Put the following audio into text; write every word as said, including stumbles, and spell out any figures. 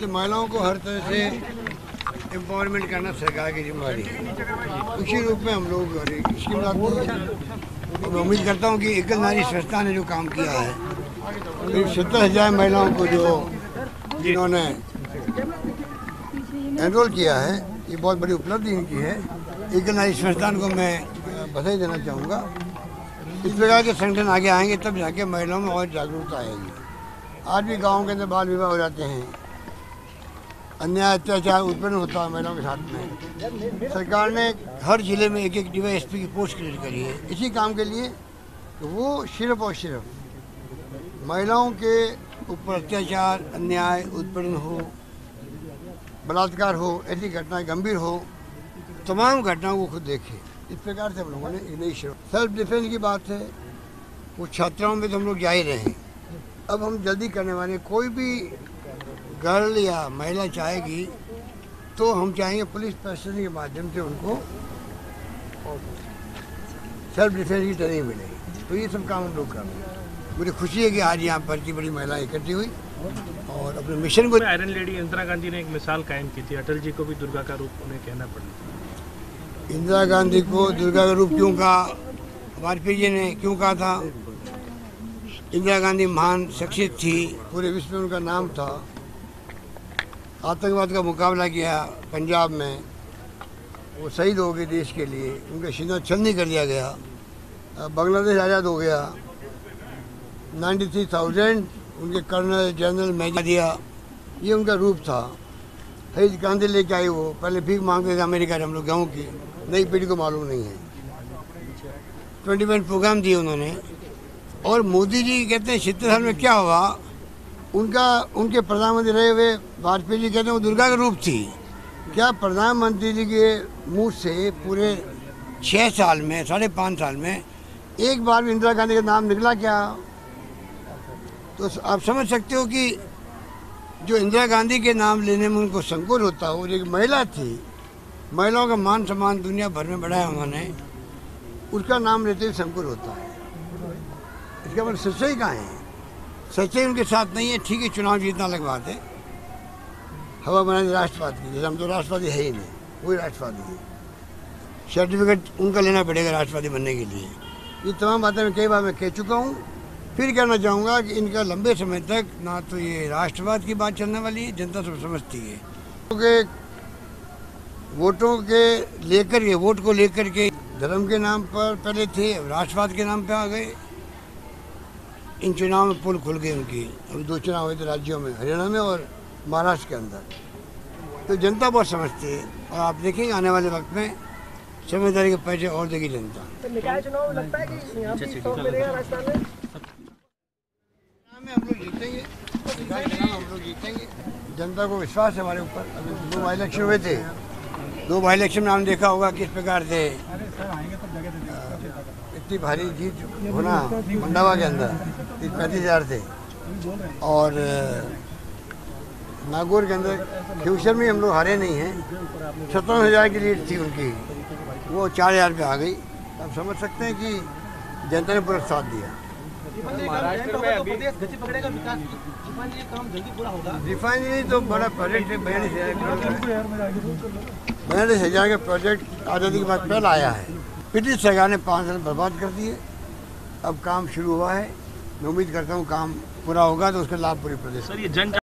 तो महिलाओं को हर तरह से एम्पावरमेंट करना सरकार की जिम्मेदारी है। उसी रूप में हम लोग स्कीम लाते हैं। मैं उम्मीद करता हूँ कि एकल नारी संस्था ने जो काम किया है, करीब सत्तर हजार महिलाओं को जो जिन्होंने एनरोल किया है, ये बहुत बड़ी उपलब्धि इनकी है। एकल नारी संस्थान को मैं बधाई देना चाहूँगा। इस प्रकार के संगठन आगे आएंगे तब जाके महिलाओं में और जागरूकता आएगी। आज भी गाँव के अंदर बाल विवाह हो जाते हैं, अन्याय अत्याचार उत्पन्न होता है महिलाओं के साथ में। सरकार ने हर जिले में एक एक डीवाईएसपी की पोस्ट क्रिएट करी है इसी काम के लिए कि वो सिर्फ और सिर्फ महिलाओं के ऊपर अत्याचार अन्याय उत्पन्न हो, बलात्कार हो, ऐसी घटनाएं गंभीर हो, तमाम घटनाओं को खुद देखे। इस प्रकार से हम लोगों ने एक नई शुरू सेल्फ डिफेंस की बात है। वो छात्राओं में तो हम लोग जा ही रहे हैं। अब हम जल्दी करने वाले, कोई भी गर्ल या महिला चाहेगी तो हम चाहेंगे पुलिस प्रशासन के माध्यम से उनको सेल्फ डिफेंस की ट्रेनिंग मिलेगी। तो ये सब काम हम लोग कर रहे हैं। मुझे खुशी है कि आज यहाँ पर की बड़ी महिलाएं इकट्ठी हुई और अपने मिशन को। आयरन लेडी इंदिरा गांधी ने एक मिसाल कायम की थी, अटल जी को भी दुर्गा का रूप उन्हें कहना पड़ा। इंदिरा गांधी को दुर्गा का रूप क्यों कहा, वाजपेयी जी ने क्यों कहा था? इंदिरा गांधी महान शख्सियत थी, पूरे विश्व में उनका नाम था। आतंकवाद का मुकाबला किया पंजाब में, वो शहीद हो गए देश के लिए, उनका सीना छलनी कर दिया गया। बांग्लादेश आज़ाद हो गया, नाइन्टी थ्री थाउजेंड उनके कर्नल जनरल मेजर दिया, ये उनका रूप था। हरीश गांधी लेके आई, वो पहले भीख मांगते थे अमेरिका से, हम लोग गाँव की नई पीढ़ी को मालूम नहीं है। ट्वेंटी वन प्रोग्राम दिए उन्होंने। और मोदी जी कहते हैं छिहत्तर साल में क्या हुआ, उनका उनके प्रधानमंत्री रहे हुए वाजपेयी जी कहते हैं वो दुर्गा का रूप थी। क्या प्रधानमंत्री जी के मुंह से पूरे छः साल में, साढ़े पाँच साल में एक बार भी इंदिरा गांधी का नाम निकला क्या? तो आप समझ सकते हो कि जो इंदिरा गांधी के नाम लेने में उनको संकोच होता हो, जो एक महिला थी, महिलाओं का मान सम्मान दुनिया भर में बढ़ाया उन्होंने, उसका नाम लेते हुए संकोच होता है। इसका मतलब सच्चाई कहाँ है? सच्चाई उनके साथ नहीं है। ठीक है, चुनाव जीतना अलग बात है, हवा बनाने राष्ट्रवाद की, जैसे हम तो राष्ट्रवादी है ही नहीं, वही राष्ट्रवादी है। सर्टिफिकेट उनका लेना पड़ेगा राष्ट्रवादी बनने के लिए। ये तमाम बातें मैं कई बार मैं कह चुका हूँ, फिर कहना चाहूँगा कि इनका लंबे समय तक ना तो ये राष्ट्रवाद की बात चलने वाली है, जनता सब समझती है। क्योंकि वोटों के लेकर के, वोट को लेकर के धर्म के नाम पर पहले थे, राष्ट्रवाद के नाम पर आ गए। इन चुनाव में पुल खुल गए उनकी। अभी दो चुनाव हुए थे राज्यों में, हरियाणा में और महाराष्ट्र के अंदर। तो जनता बहुत समझती है और आप देखेंगे आने वाले वक्त में समझदारी के पैसे और देगी जनता। तो निकाय चुनाव में लगता है कि यहाँ भी सौ मिलेगा राजस्थान में? हम लोग जीतेंगे, निकाय चुनाव हम लोग जीतेंगे। जनता को विश्वास है हमारे ऊपर। अभी दो बाई इलेक्शन हुए थे, दो बाई इलेक्शन में हमने देखा होगा किस प्रकार से इतनी भारी जीत होना मंडावा के अंदर, तीस पैंतीस हज़ार थे। और नागौर के अंदर फ्यूचर में हम लोग हारे नहीं हैं। सत्तावन हज़ार की लीड थी उनकी, वो चार हज़ार पे आ गई। आप समझ सकते हैं कि जनता ने पूरा साथ दिया। महाराष्ट्र में अभी रिफाइनरी तो बड़ा प्रोजेक्ट है, बयालीस बयालीस हज़ार का प्रोजेक्ट आज़ादी के बाद पहला आया है। ब्रिटिश सरकार ने पाँच साल बर्बाद कर दिए। अब काम शुरू हुआ है, मैं उम्मीद करता हूँ काम पूरा होगा तो उसका लाभ पूरे प्रदेश।